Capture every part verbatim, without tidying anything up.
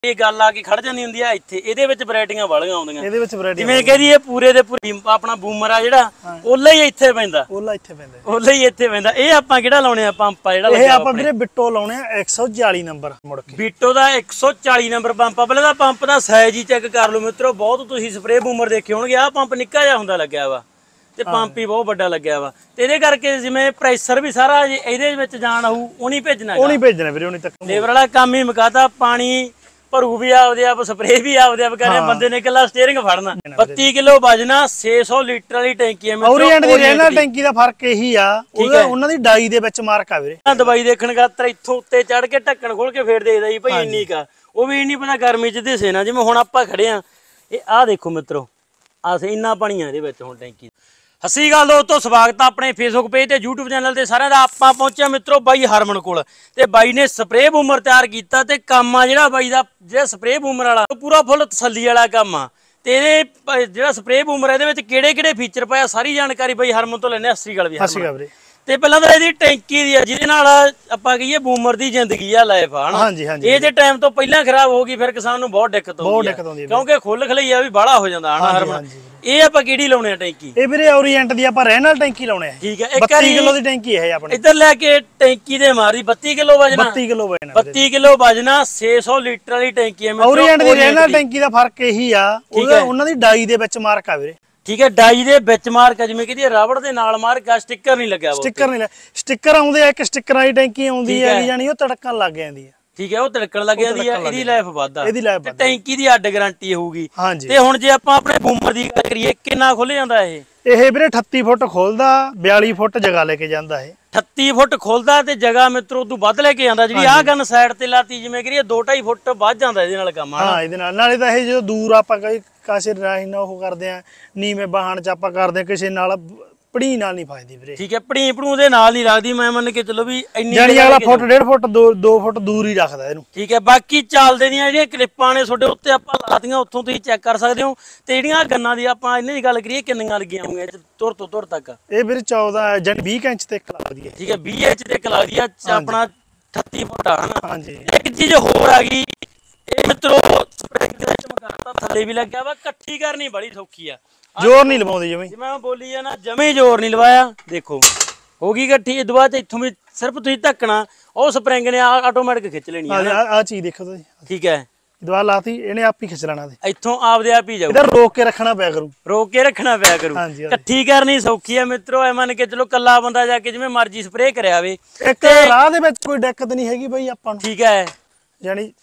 ਇਹ ਗੱਲ ਆ ਕੇ ਖੜ ਜਾਂਦੀ ਹੁੰਦੀ ਆ ਇੱਥੇ। ਇਹਦੇ ਵਿੱਚ ਵੈਰਾਈਟੀਆਂ ਵਾਲੀਆਂ ਆਉਂਦੀਆਂ, ਇਹਦੇ ਵਿੱਚ ਵੈਰਾਈਟੀ ਜਿਵੇਂ ਕਹਦੀ ਇਹ ਪੂਰੇ ਦੇ ਪੂਰੇ ਆਪਣਾ ਬੂਮਰ ਆ ਜਿਹੜਾ ਉਹਲਾ ਹੀ ਇੱਥੇ ਪੈਂਦਾ, ਉਹਲਾ ਇੱਥੇ ਪੈਂਦਾ, ਉਹਲਾ ਹੀ ਇੱਥੇ ਪੈਂਦਾ। ਇਹ ਆਪਾਂ ਕਿਹੜਾ ਲਾਉਣੇ ਆ ਪੰਪ ਆ ਜਿਹੜਾ ਇਹ ਆਪਾਂ ਵੀਰੇ ਬਿੱਟੋ ਲਾਉਣੇ ਆ ਇੱਕ ਸੌ ਚਾਲੀ ਨੰਬਰ ਮੁੜ ਕੇ। ਬਿੱਟੋ ਦਾ ਇੱਕ ਸੌ ਚਾਲੀ ਨੰਬਰ ਪੰਪ ਆ। ਪਹਿਲਾਂ ਤਾਂ ਪੰਪ ਦਾ ਸਾਈਜ਼ ਹੀ ਚੈੱਕ ਕਰ ਲਓ ਮਿੱਤਰੋ। ਬਹੁਤ ਤੁਸੀਂ ਸਪਰੇ ਬੂਮਰ ਦੇਖੇ ਹੋਣਗੇ, ਆਹ ਪੰਪ ਨਿੱਕਾ ਜਿਹਾ ਹੁੰਦਾ ਲੱਗਿਆ ਵਾ ਤੇ ਪੰਪ ਹੀ ਬਹੁਤ ਵੱਡਾ ਲੱਗਿਆ ਵਾ। ਤੇ ਇਹਦੇ ਕਰਕੇ ਜਿਵੇਂ ਪ੍ਰੈਸ਼ਰ ਵੀ ਸਾਰਾ ਇਹਦੇ ਵਿੱਚ ਜਾਣ ਆਊ ਉਹ ਨਹੀਂ ਭੇਜਣਾ, ਉਹ ਨਹੀਂ ਭੇਜਣਾ ਵੀਰੇ, ਉਹ ਨਹੀਂ ਤੱਕ ਲੇਬਰ ਵਾਲਾ ਕੰਮ ਹੀ ਮੁਕਾਤਾ। ਪਾਣੀ ਭਰੂ ਵੀ ਆਪਦੇ ਆਪ, ਸਪਰੇ ਵੀ ਆਪਦੇ ਆਪ ਕਰਨੇ, ਬੰਦੇ ਨੇ ਇਕੱਲਾ ਸਟੀਅਰਿੰਗ ਫੜਨਾ। ਬੱਤੀ ਕਿਲੋ ਵਜਣਾ, ਛੇ ਸੌ ਲੀਟਰ ਵਾਲੀ ਟੈਂਕੀ ਹੈ ਮਿੱਤਰੋ। ਓਰੀਐਂਟ ਦੀ ਰੇਨਲ ਟੈਂਕੀ ਦਾ ਫਰਕ ਇਹੀ ਆ, ਉਹਨਾਂ ਦੀ ਡਾਈ ਦੇ ਵਿੱਚ ਮਾਰਕ ਆ ਵੀਰੇ। ਦਵਾਈ ਦੇਖਣ ਖਾਤਰ ਇੱਥੋਂ ਉੱਤੇ ਚੜ ਕੇ ਢੱਕਣ ਖੋਲ ਕੇ ਫੇਰ ਦੇਖਦਾ ਜੀ ਭਾਈ ਇੰਨੀ ਕਾ, ਉਹ ਵੀ ਇੰਨੀ ਪਤਾ ਗਰਮੀ ਚ ਦਿਸੇ ਨਾ। ਜਿਵੇਂ ਹੁਣ ਆਪਾਂ ਖੜੇ ਆ, ਇਹ ਆਹ ਦੇਖੋ ਮਿੱਤਰੋ, ਆਹ ਇੰਨਾ ਪਾਣੀ ਆ ਇਹਦੇ ਵਿੱਚ ਹੁਣ ਟੈਂਕੀ। ਸਤਿ ਸ਼੍ਰੀ ਅਕਾਲ ਦੋਸਤੋ, ਸਵਾਗਤ ਆ ਆਪਣੇ ਫੇਸਬੁੱਕ ਪੇਜ ਤੇ YouTube ਚੈਨਲ ਤੇ ਸਾਰਿਆਂ ਦਾ। ਆਪਾਂ ਪਹੁੰਚਿਆ ਮਿੱਤਰੋ ਬਾਈ ਹਰਮਨ ਕੋਲ, ਤੇ ਬਾਈ ਨੇ ਸਪਰੇ ਬੂਮਰ ਤਿਆਰ ਕੀਤਾ ਤੇ ਕੰਮ ਆ ਜਿਹੜਾ ਬਾਈ ਦਾ, ਜਿਹੜਾ ਸਪਰੇ ਬੂਮਰ ਵਾਲਾ ਪੂਰਾ ਫੁੱਲ ਤਸੱਲੀ ਵਾਲਾ ਕੰਮ ਆ। ਤੇ ਇਹਦੇ ਜਿਹੜਾ ਸਪਰੇ ਬੂਮਰ ਇਹਦੇ ਵਿੱਚ ਕਿਹੜੇ ਕਿਹੜੇ ਫੀਚਰ ਪਾਇਆ, ਸਾਰੀ ਜਾਣਕਾਰੀ ਬਾਈ ਹਰਮਨ ਤੋਂ ਲੈਣੇ। ਸਤਿ ਸ਼੍ਰੀ ਅਕਾਲ ਵੀ ਹਰਮਨ। ਤੇ ਪਹਿਲਾਂ ਤਾਂ ਇਹਦੀ ਟੈਂਕੀ ਦੀ ਆ, ਜਿਹਦੇ ਨਾਲ ਆਪਾਂ ਕਹੀਏ ਬੂਮਰ ਦੀ ਜ਼ਿੰਦਗੀ ਆ, ਲਾਈਫ ਆ ਹਨਾ। ਇਹ ਜੇ ਟਾਈਮ ਤੋਂ ਪਹਿਲਾਂ ਖਰਾਬ ਹੋ ਗਈ ਫਿਰ ਕਿਸਾਨ ਨੂੰ ਬਹੁਤ ਦਿੱਕਤ ਆਉਂਦੀ ਹੈ, ਕਿਉਂਕਿ ਖੁੱਲ ਖਲਈਆ ਵੀ ਬਾਹਲਾ ਹੋ ਜਾਂਦਾ ਹਨਾ ਹਰਮਨ। ਇਹ ਆਪਾਂ ਕਿਹੜੀ ਲਾਉਣੇ ਆ ਟੈਂਕੀ? ਇਹ ਵੀਰੇ ਓਰੀਐਂਟ ਦੀ ਆਪਾਂ ਰੈਨਲ ਟੈਂਕੀ ਲਾਉਣੇ ਆ। ਠੀਕ ਹੈ, ਬੱਤੀ ਕਿਲੋ ਦੀ ਟੈਂਕੀ ਹੈ ਆਪਣੇ। ਇੱਧਰ ਲੈ ਕੇ ਟੈਂਕੀ ਦੇ ਮਾਰੀ ਬੱਤੀ ਕਿਲੋ ਵਜਣਾ, ਬੱਤੀ ਕਿਲੋ ਵਜਣਾ, ਬੱਤੀ ਕਿਲੋ ਵਜਣਾ, ਛੇ ਸੌ ਲੀਟਰ ਵਾਲੀ ਟੈਂਕੀ ਹੈ। ਓਰੀਐਂਟ ਦੀ ਰੈਨਲ ਟੈਂਕੀ ਦਾ ਫਰਕ ਇਹੀ ਆ, ਉਹਨਾਂ ਦੀ ਡਾਈ ਦੇ ਵਿੱਚ ਮਾਰਕ ਆ ਵੀਰੇ। ਠੀਕ ਹੈ, ਡਾਈ ਦੇ ਵਿੱਚ ਮਾਰਕ, ਜਿਵੇਂ ਕਿ ਰਬੜ ਦੇ ਨਾਲ ਮਾਰਕ ਆ, ਸਟicker ਨਹੀਂ ਲੱਗਿਆ। ਸਟicker ਨਹੀਂ, ਸਟicker ਆਉਂਦੇ ਆ, ਇੱਕ ਸਟicker ਵਾਲੀ ਟੈਂਕੀ ਆਉਂਦੀ ਹੈ ਜਾਨੀ ਉਹ ਤੜਕਣ ਲੱਗ ਜਾਂਦੀ ਹੈ। ਠੀਕ ਹੈ, ਉਹ ਤੜਕਣ ਲੱਗ ਜਾਂਦੀ ਹੈ, ਇਹਦੀ ਲਾਈਫ ਵੱਧਦਾ, ਇਹਦੀ ਲਾਈਫ ਵੱਧਦਾ। ਟੈਂਕੀ ਦੀ ਅੱਡ ਗਾਰੰਟੀ ਹੋਊਗੀ। ਤੇ ਹੁਣ ਜੇ ਆਪਾਂ ਆਪਣੇ ਬੂਮਰ ਦੀ ਗੱਲ ਕਰੀਏ, ਕਿੰਨਾ ਖੁੱਲ ਜਾਂਦਾ ਇਹ? ਇਹ ਵੀਰੇ ਅਠੱਤੀ ਫੁੱਟ ਖੋਲਦਾ, ਬਿਆਲੀ ਫੁੱਟ ਜਗ੍ਹਾ ਲੈ ਕੇ ਜਾਂਦਾ ਇਹ। ਅਠੱਤੀ ਫੁੱਟ ਖੋਲਦਾ ਤੇ ਜਗ੍ਹਾ ਮਿੱਤਰੋ ਤੋਂ ਵੱਧ ਲੈ ਕੇ ਜਾਂਦਾ। ਜਿਹੜੀ ਆਹ ਗਨ ਸਾਈਡ ਤੇ ਲਾਤੀ, ਜਿਵੇਂ ਕਰੀਏ ਦੋ ਢਾਈ ਫੁੱਟ ਵੱਧ ਜਾਂਦਾ ਇਹਦੇ ਨਾਲ ਕੰਮ। ਹਾਂ, ਇਹਦੇ ਨਾਲ ਨਾਲੇ ਤਾਂ ਇਹ ਜਦੋਂ ਦੂਰ ਆਪਾਂ ਕਾਸੇ ਰਾਹੀਂ ਨਾ ਉਹ ਕਰਦੇ ਆ, ਨੀਵੇਂ ਬਾਹਣ ਚ ਆਪਾਂ ਕਰਦੇ ਕਿਸੇ ਨਾਲ ਪੜੀ ਨਾਲ ਨਹੀਂ ਫਾਇਦੀ ਵੀਰੇ। ਠੀਕ ਹੈ, ਪੜੀ ਪੜੂ ਦੇ ਨਾਲ ਨਹੀਂ ਲੱਗਦੀ। ਮੈਂ ਮੰਨ ਕੇ ਚਲੋ ਵੀ ਇੰਨੀ ਜਾਨੀ ਅਗਲਾ ਫੁੱਟ ਡੇਢ ਫੁੱਟ ਦੋ ਫੁੱਟ ਦੂਰ ਹੀ ਰੱਖਦਾ ਇਹਨੂੰ। ਠੀਕ ਹੈ, ਬਾਕੀ ਚੱਲਦੇ ਦੀਆਂ ਜਿਹੜੀਆਂ ਕਲਿੱਪਾਂ ਨੇ ਤੁਹਾਡੇ ਉੱਤੇ ਆਪਾਂ ਲਾਤੀਆਂ, ਉੱਥੋਂ ਤੁਸੀਂ ਚੈੱਕ ਕਰ ਸਕਦੇ ਹੋ। ਤੇ ਜਿਹੜੀਆਂ ਗੰਨਾਂ ਦੀ ਆਪਾਂ ਇਹਨਾਂ ਦੀ ਗੱਲ ਕਰੀਏ, ਕਿੰਨੀਆਂ ਲੱਗੀਆਂ ਹੋਣਗੀਆਂ ਤੁਰ ਤੋਂ ਤੁਰ ਤੱਕ? ਇਹ ਵੀਰੇ ਚੌਦਾਂ ਜਾਨੀ ਵੀਹ ਇੰਚ ਤੇ ਇੱਕ ਲੱਗਦੀ ਹੈ। ਠੀਕ ਹੈ, ਵੀਹ ਇੰਚ ਤੇ ਇੱਕ ਲੱਗਦੀ ਆ ਆਪਣਾ ਅਠੱਤੀ ਫੁੱਟ ਆ ਹਨਾ। ਹਾਂਜੀ, ਇੱਕ ਚੀਜ਼ ਹੋਰ ਆ ਗਈ, ਇਹ ਮਿੱਤਰੋ ਸਪਰਿੰਗ ਦਾ ਚਮਕਾਤਾ ਥੱਲੇ ਵੀ ਲੱਗਿਆ ਵਾ। ਇਕੱਠੀ ਕਰਨੀ ਬੜੀ ਸੌਖੀ ਆ, ਜ਼ੋਰ ਨਹੀਂ ਲਵਾਉਂਦੀ ਜਮੇ। ਜਿਵੇਂ ਬੋਲੀ ਆ ਨਾ, ਜਮੇ ਜ਼ੋਰ ਨਹੀਂ ਲਵਾਇਆ। ਦੇਖੋ ਹੋ ਗਈ ਇਕੱਠੀ। ਇਹ ਦੁਬਾਰਾ ਇੱਥੋਂ ਵੀ ਸਿਰਫ ਤੁਸੀਂ ਧੱਕਣਾ, ਉਹ ਸਪਰਿੰਗ ਨੇ ਆਟੋਮੈਟਿਕ ਖਿੱਚ ਲੈਣੀ ਆ। ਆ ਚੀਜ਼ ਦੇਖੋ ਤੁਸੀਂ। ਠੀਕ ਹੈ, ਦੁਬਾਰਾ ਲਾਤੀ, ਇਹਨੇ ਆਪ ਹੀ ਖਿੱਚ ਲੈਣਾ, ਇੱਥੋਂ ਆਪਦੇ ਆਪ ਹੀ ਜਾਊ। ਇਧਰ ਰੋਕ ਕੇ ਰੱਖਣਾ ਪਿਆ ਕਰੂ, ਰੋਕ ਕੇ ਰੱਖਣਾ ਪਿਆ ਕਰੂ। ਇਕੱਠੀ ਕਰਨੀ ਸੌਖੀ ਆ ਮਿੱਤਰੋ। ਐ ਮੰਨ ਕੇ ਚਲੋ ਕੱਲਾ ਬੰਦਾ ਜਾ ਕੇ ਜਿਵੇਂ ਮਰਜ਼ੀ ਸਪਰੇਅ ਕਰਿਆ ਵੇ। ਇੱਕ ਰਾਹ ਦੇ ਵਿੱਚ ਕੋਈ ਦਿੱਕਤ ਨਹੀਂ ਹੈਗੀ ਬਈ ਆਪਾਂ ਨੂੰ। ਠੀਕ ਹੈ, ਜਾਨੀ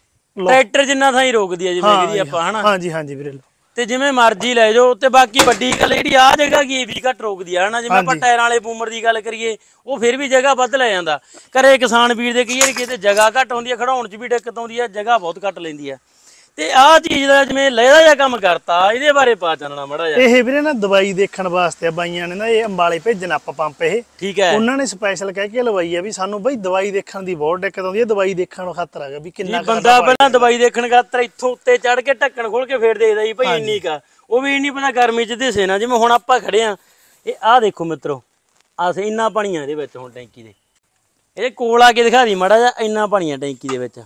ਟਰੈਕਟਰ ਜਿੰਨਾ ਥਾਂ ਹੀ ਰੋਕਦੀ ਆ ਜਿਵੇਂ ਕਹਦੀ ਆਪਾਂ ਹਨਾ। ਹਾਂਜੀ ਹਾਂਜੀ ਵੀਰੇ, ਤੇ ਜਿਵੇਂ ਮਰਜ਼ੀ ਲੈ ਜਾਓ। ਤੇ ਬਾਕੀ ਵੱਡੀ ਗੱਲ ਜਿਹੜੀ ਆ ਜਗ੍ਹਾ ਕੀ ਇਹ ਵੀ ਘੱਟ ਰੋਕਦੀ ਆ ਹਨਾ। ਜਿਵੇਂ ਆਪਾਂ ਟਾਇਰਾਂ ਵਾਲੇ ਬੂਮਰ ਦੀ ਗੱਲ ਕਰੀਏ, ਉਹ ਫਿਰ ਵੀ ਜਗ੍ਹਾ ਵੱਧ ਲੈ ਜਾਂਦਾ। ਘਰੇ ਕਿਸਾਨ ਵੀਰ ਦੇ ਕਈ ਵਾਰ ਕਿਤੇ ਜਗ੍ਹਾ ਘੱਟ ਹੁੰਦੀ ਆ, ਖੜਾਉਣ ਚ ਵੀ ਦਿੱਕਤ ਆਉਂਦੀ ਆ, ਜਗ੍ਹਾ ਬਹੁਤ ਘੱਟ ਲੈਂਦੀ ਆ। ਤੇ ਆਹ ਚੀਜ਼ ਦਾ ਜਿਵੇਂ ਲਹਿਦਾ ਜਿਹਾ ਕੰਮ ਕਰਤਾ, ਇਹਦੇ ਬਾਰੇ ਪਾ ਚਾਨਣਾ ਮਾੜਾ ਜਿਹਾ। ਇਹ ਵੀਰੇ ਨਾ ਦਵਾਈ ਦੇਖਣ ਵਾਸਤੇ ਬਾਈਆਂ ਨੇ ਨਾ ਇਹ ਅੰਬਾਲੇ ਭੇਜਣਾ ਆਪਾਂ ਪੰਪ ਇਹ। ਠੀਕ ਹੈ, ਉਹਨਾਂ ਨੇ ਸਪੈਸ਼ਲ ਕਹਿ ਕੇ ਲਵਾਈ ਆ ਵੀ ਸਾਨੂੰ ਬਈ ਦਵਾਈ ਦੇਖਣ ਦੀ ਬਹੁਤ ਦਿੱਕਤ ਆਉਂਦੀ ਹੈ। ਦਵਾਈ ਦੇਖਣ ਨੂੰ ਖਾਤਰ ਹੈਗਾ ਵੀ ਕਿੰਨਾ ਬੰਦਾ ਪਹਿਲਾਂ ਦਵਾਈ ਦੇਖਣ ਖਾਤਰ ਇੱਥੋਂ ਉੱਤੇ ਚੜ ਕੇ ਢੱਕਣ ਖੋਲ ਕੇ ਫੇਰ ਦੇਖਦਾ ਜੀ ਭਾਈ ਇੰਨੀ ਕਾ, ਉਹ ਵੀ ਇੰਨੀ ਪਤਾ ਗਰਮੀ ਚ ਦਿਸੇ ਨਾ। ਜਿਵੇਂ ਹੁਣ ਆਪਾਂ ਖੜੇ ਆ, ਇਹ ਆਹ ਦੇਖੋ ਮਿੱਤਰੋ, ਆਹ ਇੰਨਾ ਪਾਣੀ ਆ ਇਹਦੇ ਵਿੱਚ ਹੁਣ ਟੈਂਕੀ ਦੇ। ਇਹਦੇ ਕੋਲ ਆ ਕੇ ਦਿਖਾ ਦੀ ਮਾੜਾ ਜਿਹਾ, ਇੰਨਾ ਪਾਣੀ ਆ ਟੈਂਕੀ ਦੇ ਵਿੱਚ।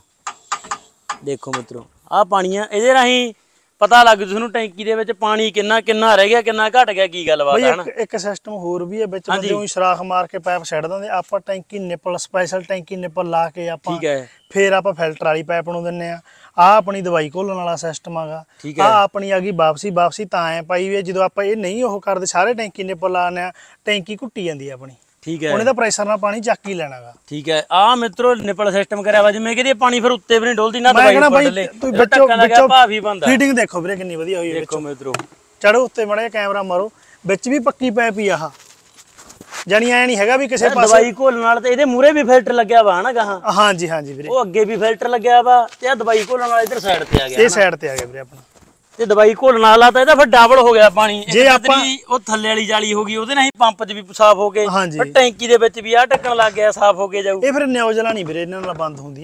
ਦੇਖੋ ਮਿੱਤਰੋ, ਆਹ ਪਾਣੀ ਆ, ਇਹਦੇ ਰਾਹੀਂ ਪਤਾ ਲੱਗ ਜੂ ਤੁਹਾਨੂੰ ਟੈਂਕੀ ਦੇ ਵਿੱਚ ਪਾਣੀ ਕਿੰਨਾ ਕਿੰਨਾ ਰਹਿ ਗਿਆ, ਕਿੰਨਾ ਘਟ ਗਿਆ, ਕੀ ਗੱਲਬਾਤ ਹੈ ਨਾ। ਇੱਕ ਸਿਸਟਮ ਹੋਰ ਵੀ ਹੈ ਵਿੱਚ, ਬੰਦੇ ਨੂੰ ਸਰਾਖ ਮਾਰ ਕੇ ਪਾਈਪ ਛੱਡ ਦਿੰਦੇ ਆਪਾਂ। ਟੈਂਕੀ ਨਿੱਪਲ ਸਪੈਸ਼ਲ ਟੈਂਕੀ ਨਿੱਪਲ ਲਾ ਕੇ ਆਪਾਂ, ਠੀਕ ਹੈ, ਫੇਰ ਆਪਾਂ ਫਿਲਟਰ ਵਾਲੀ ਪਾਈਪ ਨੂੰ ਦਿੰਨੇ ਆ। ਆਹ ਆਪਣੀ ਦਵਾਈ ਘੋਲਣ ਵਾਲਾ ਸਿਸਟਮ ਆਗਾ। ਆਹ ਆਪਣੀ ਆ ਗਈ ਵਾਪਸੀ। ਵਾਪਸੀ ਤਾਂ ਐ ਪਾਈ ਵੀ ਜਦੋਂ ਆਪਾਂ ਇਹ ਨਹੀਂ ਉਹ ਕਰਦੇ, ਸਾਰੇ ਟੈਂਕੀ ਨਿੱਪਲ ਲਾਉਂਦੇ ਆ, ਟੈਂਕੀ ਘੁੱਟੀ ਜਾਂਦੀ ਆ ਆਪਣੀ। ਠੀਕ ਹੈ, ਉਹਨੇ ਤਾਂ ਪ੍ਰੈਸ਼ਰ ਨਾਲ ਪਾਣੀ ਚੱਕ ਹੀ ਲੈਣਾਗਾ। ਠੀਕ ਹੈ, ਆ ਮਿੱਤਰੋ ਨਿੱਪਲ ਸਿਸਟਮ ਕਰਿਆ ਵਾ। ਜਿਵੇਂ ਕਿ ਪਾਣੀ ਫਿਰ ਉੱਤੇ ਵੀ ਨਹੀਂ ਡੋਲਦੀ ਨਾ, ਦਵਾਈ ਪੱਟ ਲੈ। ਭਾਵੀ ਬੰਦਾ ਫੀਟਿੰਗ ਦੇਖੋ ਵੀਰੇ ਕਿੰਨੀ ਵਧੀਆ ਹੋਈ ਹੈ। ਦੇਖੋ ਮਿੱਤਰੋ, ਚੜੋ ਉੱਤੇ ਮੜੇ ਕੈਮਰਾ ਮਾਰੋ, ਵਿੱਚ ਵੀ ਪੱਕੀ ਪਾਈਪ ਹੀ ਆਹ, ਜਾਨੀ ਐ ਨਹੀਂ ਹੈਗਾ ਵੀ ਕਿਸੇ ਪਾਸੇ ਦਵਾਈ ਘੋਲਣ ਨਾਲ। ਤੇ ਇਹਦੇ ਮੂਰੇ ਵੀ ਫਿਲਟਰ ਲੱਗਿਆ ਵਾ ਹਨਾ ਗਾਹਾਂ। ਹਾਂਜੀ ਹਾਂਜੀ ਵੀਰੇ, ਉਹ ਅੱਗੇ ਵੀ ਫਿਲਟਰ ਲੱਗਿਆ ਵਾ, ਤੇ ਆ ਦਵਾਈ ਘੋਲਣ ਵਾਲਾ ਇਧਰ ਸਾਈਡ ਤੇ ਆ ਗਿਆ। ਇਹ ਸਾਈਡ ਤੇ ਆ ਗਿਆ ਵੀਰੇ ਆਪਣਾ। ਤੇ ਦਵਾਈ ਘੋਲਣ ਵਾਲਾ ਤਾਂ ਇਹਦਾ ਫਿਰ ਡਬਲ ਹੋ ਗਿਆ ਪਾਣੀ। ਜੇ ਆਪਾਂ ਉਹ ਥੱਲੇ ਵਾਲੀ ਜਾਲੀ ਹੋ ਗਈ, ਉਹਦੇ ਨਾਲ ਹੀ ਪੰਪ ਚ ਵੀ ਸਾਫ਼ ਹੋ ਗਏ, ਪਰ ਟੈਂਕੀ ਦੇ ਵਿੱਚ ਵੀ ਆ ਢੱਕਣ ਲੱਗ ਗਿਆ, ਸਾਫ਼ ਹੋ ਕੇ ਜਾਊ। ਇਹ ਫਿਰ ਨਿਊਜ਼ਲਾਂ ਨਹੀਂ ਵੀਰੇ ਇਹਨਾਂ ਨਾਲ ਬੰਦ ਹੁੰਦੀਆਂ।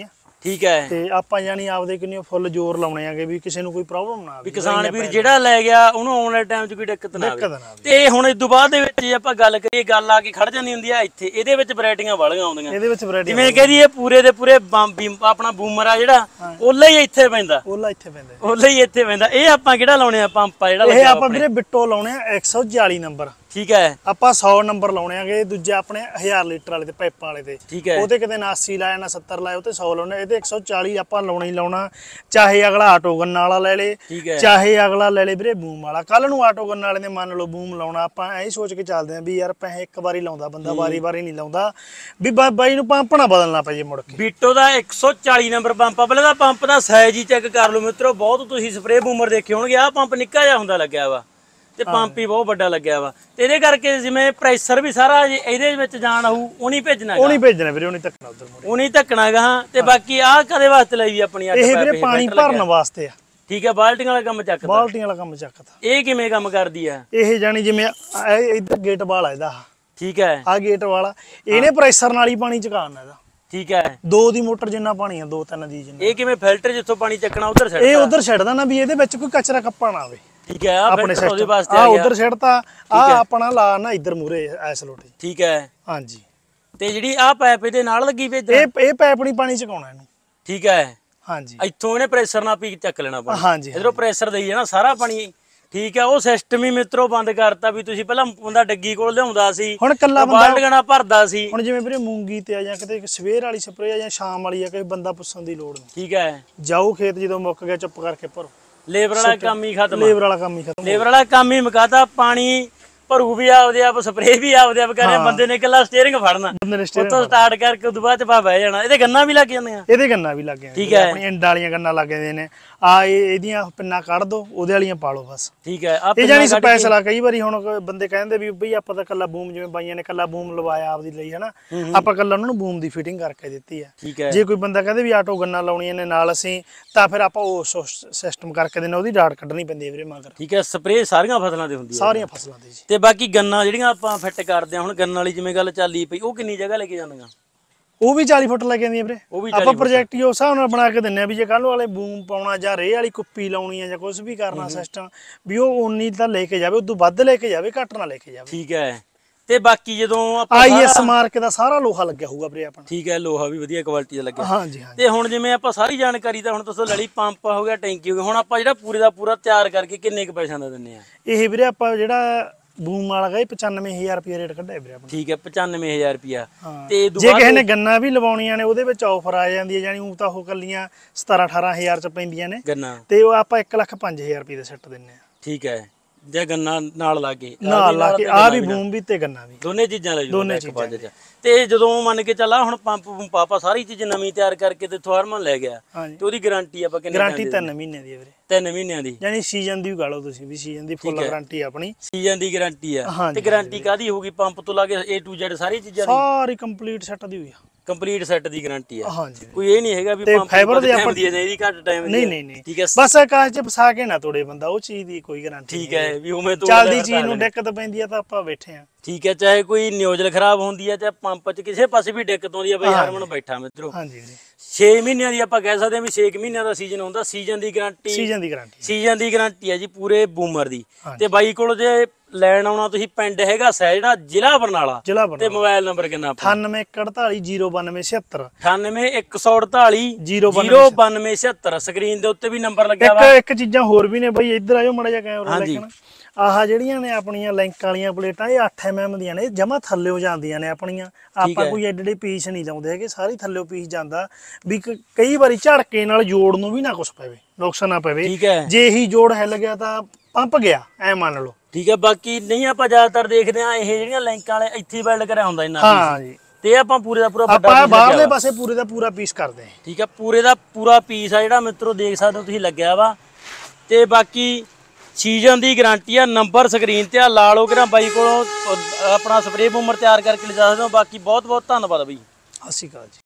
ਠੀਕ ਹੈ ਤੇ ਆਪਾਂ ਜਾਨੀ ਆਪਦੇ ਕਿੰਨੀ ਫੁੱਲ ਜ਼ੋਰ ਲਾਉਣੇ ਆਗੇ ਵੀ ਕਿਸੇ ਨੂੰ ਕੋਈ ਪ੍ਰੋਬਲਮ ਨਾ ਆਵੇ, ਵੀ ਕਿਸਾਨ ਵੀਰ ਜਿਹੜਾ ਲੈ ਗਿਆ ਉਹਨੂੰ ਆਉਣ ਵਾਲੇ ਟਾਈਮ 'ਚ ਕੋਈ ਦਿੱਕਤ ਨਾ ਆਵੇ। ਤੇ ਹੁਣ ਇਸ ਤੋਂ ਬਾਅਦ ਦੇ ਵਿੱਚ ਜੇ ਆਪਾਂ ਗੱਲ ਕਰੀਏ, ਗੱਲ ਆ ਕੇ ਖੜ ਜਾਂਦੀ ਹੁੰਦੀ ਆ ਇੱਥੇ, ਇਹਦੇ ਵਿੱਚ ਵੈਰਾਈਟੀਆਂ ਵਾਲੀਆਂ ਆਉਂਦੀਆਂ, ਇਹਦੇ ਵਿੱਚ ਵੈਰਾਈਟੀ ਜਿਵੇਂ ਕਹਦੀ ਇਹ ਪੂਰੇ ਦੇ ਪੂਰੇ ਆਪਣਾ ਬੂਮਰ ਆ ਜਿਹੜਾ ਉਹਲਾ ਹੀ ਇੱਥੇ ਪੈਂਦਾ, ਉਹਲਾ ਇੱਥੇ ਪੈਂਦਾ ਉਹਲਾ ਹੀ ਇੱਥੇ ਪੈਂਦਾ। ਇਹ ਆਪਾਂ ਕਿਹੜਾ ਲਾਉਣੇ ਆ ਪੰਪ ਆ ਜਿਹੜਾ? ਇਹ ਆਪਾਂ ਵੀਰੇ ਬਿੱਟੋ ਲਾਉਣੇ ਆ ਇੱਕ ਸੌ ਚਾਲੀ ਨੰਬਰ। ਠੀਕ ਹੈ, ਆਪਾਂ ਸੌ ਨੰਬਰ ਲਾਉਣੇ ਆਗੇ, ਦੂਜੇ ਆਪਣੇ ਹਜ਼ਾਰ ਲੀਟਰ ਵਾਲੇ ਤੇ ਪਾਈਪਾਂ ਵਾਲੇ ਤੇ। ਠੀਕ ਹੈ, ਉਹਤੇ ਕਿਤੇ ਨਾ ਅੱਸੀ ਲਾਇਆ ਨਾ ਸੱਤਰ ਲਾਇਆ, ਉਹ ਤੇ ਸੌ ਲਾਉਣੇ। ਇਹਦੇ ਇੱਕ ਸੌ ਚਾਲੀ ਆਪਾਂ ਲਾਉਣਾ ਹੀ ਲਾਉਣਾ, ਚਾਹੇ ਅਗਲਾ ਆਟੋ ਗੰਨਾ ਵਾਲਾ ਲੈ ਲੇ, ਚਾਹੇ ਅਗਲਾ ਲੈ ਲੇ ਵੀਰੇ ਬੂਮ ਵਾਲਾ। ਕੱਲ ਨੂੰ ਆਟੋ ਗੰਨਾ ਵਾਲੇ ਨੇ ਮੰਨ ਲਓ ਬੂਮ ਲਾਉਣਾ, ਆਪਾਂ ਐਂ ਸੋਚ ਕੇ ਚੱਲਦੇ ਆਂ ਵੀ ਯਾਰ ਪੈਸੇ ਇੱਕ ਵਾਰੀ ਲਾਉਂਦਾ ਬੰਦਾ, ਵਾਰੀ ਵਾਰੀ ਨਹੀਂ ਲਾਉਂਦਾ, ਵੀ ਬਾਈ ਨੂੰ ਪੰਪ ਨਾ ਬਦਲਣਾ ਪਏ ਮੁੜ ਕੇ। ਬਿੱਟੋ ਦਾ ਇੱਕ ਸੌ ਚਾਲੀ ਨੰਬਰ ਪੰਪ ਆ। ਪਹਿਲਾਂ ਤਾਂ ਪੰਪ ਦਾ ਸਾਈਜ਼ ਹੀ ਚੈੱਕ ਕਰ ਲਓ ਮਿੱਤਰੋ, ਬਹੁਤ ਤੁਸੀਂ ਸਪਰੇਅ ਬੂਮਰ ਦੇਖੇ ਹੋਣਗੇ, ਆਹ ਪੰਪ ਨਿੱਕਾ ਜਿਹਾ ਹੁੰਦਾ ਲੱਗਿਆ ਵਾ ਤੇ ਪੰਪ ਹੀ ਬਹੁਤ ਵੱਡਾ ਲੱਗਿਆ ਵਾ, ਤੇ ਇਹਦੇ ਕਰਕੇ ਜਿਵੇਂ ਪ੍ਰੈਸ਼ਰ ਵੀ ਸਾਰਾ ਇਹਦੇ ਵਿੱਚ ਜਾਣ ਆਊ, ਉਹ ਨਹੀਂ ਭੇਜਣਾ, ਉਹ ਨਹੀਂ ਭੇਜਣਾ ਵੀਰੇ, ਉਹ ਨਹੀਂ ਧੱਕਣਾ ਉਧਰ, ਉਹ ਨਹੀਂ ਧੱਕਣਾ ਗਾ। ਤੇ ਬਾਕੀ ਆਹ ਕਦੇ ਵਾਸਤੇ ਲਈ ਆਪਣੀ ਇਹ ਵੀਰੇ ਪਾਣੀ ਭਰਨ ਵਾਸਤੇ ਆ। ਠੀਕ ਹੈ, ਬਾਲਟੀਆਂ ਵਾਲਾ ਕੰਮ ਚੱਕਦਾ, ਬਾਲਟੀਆਂ ਵਾਲਾ ਕੰਮ ਚੱਕਦਾ। ਇਹ ਕਿਵੇਂ ਕੰਮ ਕਰਦੀ ਆ? ਇਹ ਜਾਨੀ ਜਿਵੇਂ ਇੱਧਰ ਗੇਟ ਵਾਲਾ ਇਹਦਾ, ਠੀਕ ਹੈ, ਆ ਗੇਟ ਵਾਲਾ, ਇਹਨੇ ਪ੍ਰੈਸ਼ਰ ਨਾਲ ਹੀ ਪਾਣੀ ਚਕਾਉਣਾ ਇਹਦਾ। ਠੀਕ ਹੈ, ਦੋ ਦੀ ਮੋਟਰ ਜਿੰਨਾ ਪਾਣੀ ਆ, ਦੋ ਤਿੰਨ ਦੀ ਜਿੰਨਾ। ਇਹ ਕਿਵੇਂ ਫਿਲਟਰ ਜਿੱਥੋਂ ਪਾਣੀ ਚੱਕਣਾ ਉਧਰ ਛੱਡਦਾ? ਇਹ ਉਧਰ ਛੱਡਦਾ ਨਾ ਵੀ ਇਹਦੇ ਵਿੱਚ ਕੋਈ ਕਚਰਾ ਕੱਪਾ ਨਾ ਆਵੇ। ਠੀਕ ਹੈ, ਆਪਣੇ ਉਹਦੇ ਵਾਸਤੇ ਆ ਉਧਰ ਛੱਡਤਾ, ਆ ਆਪਣਾ ਲਾ ਨਾ ਇੱਧਰ ਮੂਰੇ ਐਸ ਲੋਟੇ। ਠੀਕ ਹੈ, ਹਾਂਜੀ। ਤੇ ਜਿਹੜੀ ਆ ਪਾਈਪ ਇਹਦੇ ਨਾਲ ਲੱਗੀ ਵੇ, ਇਹ ਇਹ ਪਾਈਪ ਨਹੀਂ ਪਾਣੀ ਚਕਾਉਣਾ ਇਹਨੂੰ। ਠੀਕ ਹੈ, ਹਾਂਜੀ। ਇੱਥੋਂ ਇਹਨੇ ਪ੍ਰੈਸ਼ਰ ਨਾਲ ਪੀ ਚੱਕ ਲੈਣਾ ਪਾਣੀ, ਹਾਂਜੀ, ਇਧਰੋਂ ਪ੍ਰੈਸ਼ਰ ਦੇਈ ਜਾਣਾ ਸਾਰਾ ਪਾਣੀ। ਠੀਕ ਹੈ, ਉਹ ਸਿਸਟਮ ਹੀ ਮਿੱਤਰੋ ਬੰਦ ਕਰਤਾ ਵੀ ਤੁਸੀਂ ਪਹਿਲਾਂ ਬੰਦਾ ਡੱਗੀ ਕੋਲ ਲਿਆਉਂਦਾ ਸੀ, ਹੁਣ ਕੱਲਾ ਬੰਦਾ ਬਾਲਟੀਆਂ ਭਰਦਾ ਸੀ। ਹੁਣ ਜਿਵੇਂ ਵੀਰੇ ਮੂੰਗੀ ਤੇ ਆ ਜਾਂ ਕਿਤੇ ਸਵੇਰ ਵਾਲੀ ਸਪਰੇਅ ਆ ਜਾਂ ਸ਼ਾਮ ਵਾਲੀ ਆ, ਕੋਈ ਬੰਦਾ ਪੁੱਛਣ ਦੀ ਲੋੜ ਨਹੀਂ। ਠੀਕ ਹੈ, ਜਾਓ ਖੇਤ, ਜਦੋਂ ਮੁੱਕ ਗਿਆ ਚੁੱਪ ਕਰਕੇ ਭਰੋ। ਲੇਬਰ ਵਾਲਾ ਕੰਮ ਹੀ ਖਤਮ, ਲੇਬਰ ਵਾਲਾ ਕੰਮ ਹੀ ਖਤਮ, ਲੇਬਰ ਵਾਲਾ ਕੰਮ ਹੀ ਮੁਕਾਤਾ। ਪਾਣੀ ਭਰੂ ਵੀ ਆਪਦੇ ਆਪ, ਸਪਰੇਅ ਵੀ ਆਪਦੇ ਆਪ ਕਰੇ, ਬੰਦੇ ਨੇ ਇਕੱਲਾ ਸਟੀਅਰਿੰਗ ਫੜਨਾ, ਉੱਥੋਂ ਸਟਾਰਟ ਕਰਕੇ ਉਦੋਂ ਬਾਅਦ ਚ ਪਾ ਬਹਿ ਜਾਣਾ। ਇਹਦੇ ਗੰਨਾ ਵੀ ਲੱਗ ਜਾਂਦੀਆਂ, ਇਹਦੇ ਗੰਨਾ ਵੀ ਲੱਗ ਜਾਂਦੇ। ਠੀਕ ਹੈ, ਆਪਣੀ ਇੰਡ ਵਾਲੀਆਂ ਗੰਨਾ ਲੱਗ ਜਾਂਦੇ ਨੇ। ਆ ਇਹਦੀਆਂ ਪਿੰਨਾ ਕੱਢ ਦੋ, ਉਹਦੇ ਵਾਲੀਆਂ ਪਾ ਲਓ ਬਸ। ਠੀਕ ਹੈ, ਇਹ ਜਾਨੀ ਸਪੈਸ਼ਲ ਆ। ਕਈ ਵਾਰੀ ਹੁਣ ਬੰਦੇ ਕਹਿੰਦੇ ਵੀ ਬਈ ਆਪਾਂ ਤਾਂ ਕੱਲਾ ਬੂਮ, ਜਿਵੇਂ ਬਾਈਆਂ ਨੇ ਕੱਲਾ ਬੂਮ ਲਵਾਇਆ ਆਪਦੀ ਲਈ ਹਨਾ, ਆਪਾਂ ਕੱਲਾ ਉਹਨਾਂ ਨੂੰ ਬੂਮ ਦੀ ਫਿਟਿੰਗ ਕਰਕੇ ਦਿੱਤੀ ਆ। ਠੀਕ ਹੈ, ਜੇ ਕੋਈ ਬੰਦਾ ਕਹਿੰਦੇ ਵੀ ਆਟੋ ਗੰਨਾ ਲਾਉਣੀਆਂ ਨੇ ਨਾਲ ਅਸੀਂ, ਤਾਂ ਫਿਰ ਆਪਾਂ ਉਹ ਸਿਸਟਮ ਕਰਕੇ ਦੇਣਾ, ਉਹਦੀ ਡਾਟ ਕੱਢਣੀ ਪੈਂਦੀ ਹੈ ਵੀਰੇ ਮਗਰ। ਠੀਕ ਹੈ, ਸਪਰੇਅ ਸਾਰੀਆਂ ਫਸਲਾਂ ਤੇ ਹੁੰਦੀ ਹੈ, ਸਾਰੀਆਂ ਫਸਲਾਂ ਤੇ ਜੀ। ਤੇ ਬਾਕੀ ਗੰਨਾ ਜਿਹੜੀਆਂ ਆਪਾਂ ਫਿੱਟ ਕਰਦੇ ਆ, ਹੁਣ ਗੰਨਾ ਵਾਲੀ ਜਿਵੇਂ ਗੱਲ ਚੱਲੀ ਪਈ, ਉਹ ਕਿੰਨੀ ਜਗ੍ਹਾ ਲੈ ਕੇ ਜਾਂਦੀਆਂ? ਉਹ ਵੀ ਚਾਲੀ ਫੁੱਟ ਲੈ ਕੇ ਆਉਂਦੀਆਂ ਵੀਰੇ। ਆਪਾਂ ਪ੍ਰੋਜੈਕਟ ਹੀ ਉਸ ਹਿਸਾਬ ਨਾਲ ਬਣਾ ਕੇ ਦਿੰਨੇ ਆ ਵੀ ਜੇ ਕੱਲ ਨੂੰ ਵਾਲੇ ਬੂਮ ਪਾਉਣਾ ਜਾਂ ਰੇਹ ਵਾਲੀ ਕੁੱਪੀ ਲਾਉਣੀ ਆ ਜਾਂ ਕੁਝ ਵੀ ਕਰਨਾ ਸਿਸਟਮ, ਵੀ ਉਹ ਉਨੀ ਤਾਂ ਲੈ ਕੇ ਜਾਵੇ, ਉਦੋਂ ਵੱਧ ਲੈ ਕੇ ਜਾਵੇ, ਘੱਟ ਨਾ ਲੈ ਕੇ ਜਾਵੇ। ਠੀਕ ਹੈ, ਤੇ ਬਾਕੀ ਜਦੋਂ ਆਪਾਂ ਆਈਐਸ ਮਾਰਕ ਦਾ ਸਾਰਾ ਲੋਹਾ ਲੱਗਿਆ ਹੋਊਗਾ ਵੀਰੇ ਆਪਣਾ। ਠੀਕ ਹੈ, ਲੋਹਾ ਵੀ ਵਧੀਆ ਕੁਆਲਿਟੀ ਦਾ ਲੱਗਿਆ। ਹਾਂਜੀ ਹਾਂਜੀ। ਤੇ ਹੁਣ ਜਿਵੇਂ ਆਪਾਂ ਸਾਰੀ ਜਾਣਕਾਰੀ ਤਾਂ ਹੁਣ ਤੁਸੀਂ ਲੈ ਲਈ, ਪੰਪ ਹੋ ਗਿਆ, ਟੈਂਕੀ ਹੋ ਗਿਆ, ਹੁਣ ਆਪਾਂ ਜਿਹੜਾ ਪੂਰੇ ਦਾ ਪੂਰਾ ਤਿਆਰ ਕਰਕੇ ਕਿੰਨੇ ਕੁ ਪੈਸਿਆਂ ਦਾ ਦਿੰਨੇ ਆ? ਇਹ ਵੀਰੇ ਆਪਾਂ ਜਿਹੜਾ ਬੂਮ ਵਾਲਾ ਗਏ ਪਚਾਨਵੇਂ ਹਜ਼ਾਰ ਰੁਪਏ ਰੇਟ ਕੱਢਿਆ ਵੀਰੇ ਆਪਣਾ। ਠੀਕ ਹੈ, ਪਚਾਨਵੇਂ ਹਜ਼ਾਰ ਰੁਪਿਆ। ਤੇ ਜੇ ਕਿਸੇ ਨੇ ਗੰਨਾ ਵੀ ਲਵਾਉਣੀਆਂ ਨੇ, ਉਹਦੇ ਵਿੱਚ ਆਫਰ ਆ ਜਾਂਦੀ ਹੈ, ਜਾਨੀ ਉਹ ਤਾਂ ਉਹ ਕੱਲੀਆਂ ਸਤਾਰਾਂ ਅਠਾਰਾਂ ਹਜ਼ਾਰ ਚ ਪੈਂਦੀਆਂ ਨੇ ਗੰਨਾ, ਤੇ ਉਹ ਆਪਾਂ ਇੱਕ ਲੱਖ ਪੰਜ ਹਜ਼ਾਰ ਰੁਪਏ ਦੇ ਸੈੱਟ ਦਿੰਨੇ ਆ। ਠੀਕ ਹੈ, ਜੇ ਗੰਨਾ ਨਾਲ ਲਾ ਕੇ ਨਾਲ ਲਾ ਕੇ ਆ ਵੀ ਬੂਮ ਵੀ ਤੇ ਗੰਨਾ ਵੀ, ਦੋਨੇ ਚੀਜ਼ਾਂ ਲੈ ਜੂ ਇੱਕ ਪੰਜ ਚ। ਤੇ ਜਦੋਂ ਮੰਨ ਕੇ ਚੱਲਾ ਹੁਣ ਪੰਪ ਪਾਪਾ ਸਾਰੀ ਚੀਜ਼ ਨਵੀਂ ਤਿਆਰ ਕਰਕੇ ਤੇ ਥਾਰਮਨ ਲੈ ਗਿਆ, ਤੇ ਉਹਦੀ ਗਾਰੰਟੀ ਆਪਾਂ ਕਿੰਨੇ? ਗਾਰੰਟੀ ਤਿੰਨ ਮਹੀਨਿਆਂ ਦੀ ਹੈ ਵੀਰੇ। ਤਿੰਨ ਮਹੀਨਿਆਂ ਦੀ, ਯਾਨੀ ਸੀਜ਼ਨ ਦੀ ਗਾ ਲਓ ਤੁਸੀਂ ਵੀ, ਸੀਜ਼ਨ ਦੀ ਫੁੱਲ ਗਾਰੰਟੀ ਆਪਣੀ। ਸੀਜ਼ਨ ਦੀ ਗਾਰੰਟੀ ਆ। ਤੇ ਗਾਰੰਟੀ ਕਾਦੀ ਹੋਊਗੀ? ਪੰਪ ਤੋਂ ਲਾ ਕੇ ਏ ਟੂ ਜ਼ੈਡ ਸਾਰੀ ਚੀਜ਼ਾਂ ਦੀ, ਸਾਰੀ ਕੰਪਲੀਟ ਸੈੱਟ ਦੀ ਹੋਈ ਆ। ਕੰਪਲੀਟ ਸੈੱਟ ਦੀ ਗਾਰੰਟੀ ਆ। ਹਾਂਜੀ, ਕੋਈ ਇਹ ਨਹੀਂ ਹੈਗਾ ਵੀ ਪੰਪ ਫਾਈਬਰ ਦੇ ਆਪਾਂ ਦੀ ਇਹਦੀ ਘੱਟ ਟਾਈਮ ਦੀ। ਨਹੀਂ ਨਹੀਂ ਨਹੀਂ, ਠੀਕ ਹੈ, ਬਸ ਆਕਾਸ਼ ਚ ਫਸਾ ਕੇ ਨਾ ਤੋੜੇ ਬੰਦਾ, ਉਹ ਚੀਜ਼ ਦੀ ਕੋਈ ਗਾਰੰਟੀ ਠੀਕ ਹੈ, ਵੀ ਉਵੇਂ ਤੋਂ ਚੱਲਦੀ ਚੀਜ਼ ਨੂੰ ਦਿੱਕਤ ਪੈਂਦੀ ਆ ਤਾਂ ਆਪਾਂ ਬੈਠੇ ਆ। ਠੀਕ ਹੈ, ਚਾਹੇ ਕੋਈ ਨਿਊਜ਼ਲ ਖਰਾਬ ਹੁੰਦੀ ਹੈ, ਚਾਹੇ ਪੰਪ ਚ ਕਿਸੇ ਪਾਸੇ ਵੀ ਦਿੱਕਤ ਆਉਂਦੀ ਆ, ਬਈ ਹਰਮਨ ਬੈਠਾ ਮਿੱਤਰੋ। ਹਾਂਜੀ ਵੀਰੇ, ਛੇ ਮਹੀਨਿਆਂ ਦੀ ਆਪਾਂ ਕਹਿ ਸਕਦੇ ਹਾਂ ਵੀ ਛੇ ਮਹੀਨਿਆਂ ਦਾ ਸੀਜ਼ਨ ਹੁੰਦਾ। ਸੀਜ਼ਨ ਦੀ ਗਾਰੰਟੀ, ਸੀਜ਼ਨ ਦੀ ਗਾਰੰਟੀ, ਸੀਜ਼ਨ ਦੀ ਗਾਰੰਟੀ ਹੈ ਜੀ ਪੂਰੇ ਬੂਮਰ ਦੀ। ਤੇ ਬਾਈ ਕੋਲ ਜੇ ਲੈਣ ਆਉਣਾ ਤੁਸੀਂ, ਪਿੰਡ ਹੈਗਾ ਸਹਿਜਣਾ, ਜ਼ਿਲ੍ਹਾ ਬਰਨਾਲਾ, ਜ਼ਿਲ੍ਹਾ ਤੇ ਬਰਨਾਲਾ। ਮੋਬਾਈਲ ਨੰਬਰ ਕਿੰਨਾ? ਅਠਾਨਵੇਂ ਇੱਕ ਅੜਤਾਲੀ ਜ਼ੀਰੋ ਬਾਨਵੇਂ ਛਿਅੱਤਰ, ਅਠਾਨਵੇਂ ਇੱਕ ਸੌ ਅੜਤਾਲੀ ਜ਼ੀਰੋ ਬਾਨਵੇਂ ਛਿਅੱਤਰ। ਸਕਰੀਨ ਦੇ ਉੱਤੇ ਵੀ ਨੰਬਰ ਲੱਗਿਆ ਵਾ। ਇੱਕ ਇੱਕ ਚੀਜ਼ਾਂ ਹੋਰ ਵੀ ਨੇ ਬਈ, ਇੱਧਰ ਆਇਓ ਮਾੜਾ ਜਿਹਾ ਕੈਮਰਾ ਦੇਖਣਾ। ਆਹ ਜਿਹੜੀਆਂ ਨੇ ਆਪਣੀਆਂ ਲਿੰਕ ਵਾਲੀਆਂ ਪਲੇਟਾਂ, ਇਹ ਅੱਠ ਐਮ ਐਮ ਦੀਆਂ ਨੇ, ਜਮਾ ਥੱਲਿਓ ਜਾਂਦੀਆਂ ਨੇ ਆਪਣੀਆਂ। ਆਪਾਂ ਕੋਈ ਐਡੇ ਪੀਸ ਨਹੀਂ ਲਾਉਂਦੇ ਹੈਗੇ, ਸਾਰੀ ਥੱਲਿਓ ਪੀਸ ਜਾਂਦਾ ਵੀ ਕਈ ਵਾਰੀ ਝੜਕੇ ਨਾਲ ਜੋੜ ਨੂੰ ਵੀ ਨਾ ਕੁਛ ਪਵੇ, ਨੁਕਸ ਨਾ ਪਵੇ। ਜੇ ਇਹੀ ਜੋੜ ਹਿੱਲ ਗਿਆ ਤਾਂ ਪੰਪ ਗਿਆ, ਐ ਮੰਨ ਲਓ। ਠੀਕ ਹੈ, ਬਾਕੀ ਨਹੀਂ ਆਪਾਂ ਜ਼ਿਆਦਾਤਰ ਦੇਖਦੇ ਆ ਇਹ ਜਿਹੜੀਆਂ ਲਿੰਕਾਂ ਵਾਲੇ ਇੱਥੇ ਵੈਲਡ ਕਰਿਆ ਹੁੰਦਾ ਇਹਨਾਂ। ਹਾਂ ਜੀ, ਤੇ ਆਪਾਂ ਪੂਰੇ ਦਾ ਪੂਰਾ ਆਪਾਂ ਬਾਹਰਲੇ ਪਾਸੇ ਪੂਰੇ ਦਾ ਪੂਰਾ ਪੀਸ ਕਰਦੇ ਆ। ਠੀਕ ਹੈ, ਪੂਰੇ ਦਾ ਪੂਰਾ ਪੀਸ ਆ ਜਿਹੜਾ ਮਿੱਤਰੋ ਦੇਖ ਸਕਦੇ ਹੋ ਤੁਸੀਂ ਲੱਗਿਆ ਵਾ। ਤੇ ਬਾਕੀ ਸੀਜ਼ਨ ਦੀ ਗਾਰੰਟੀ ਆ। ਨੰਬਰ ਸਕਰੀਨ ਤੇ ਆ, ਲਾ ਲਓ ਕਿਹੜਾ ਬਾਈ ਕੋਲੋਂ ਆਪਣਾ ਸਪਰੇਅ ਬੂਮਰ ਤਿਆਰ ਕਰਕੇ ਲਿਜਾ ਸਕਦੇ ਹੋ। ਬਾਕੀ ਬਹੁਤ ਬਹੁਤ ਧੰਨਵਾਦ ਬਾਈ। ਸਤਿ ਸ਼੍ਰੀ ਅਕਾਲ ਜੀ।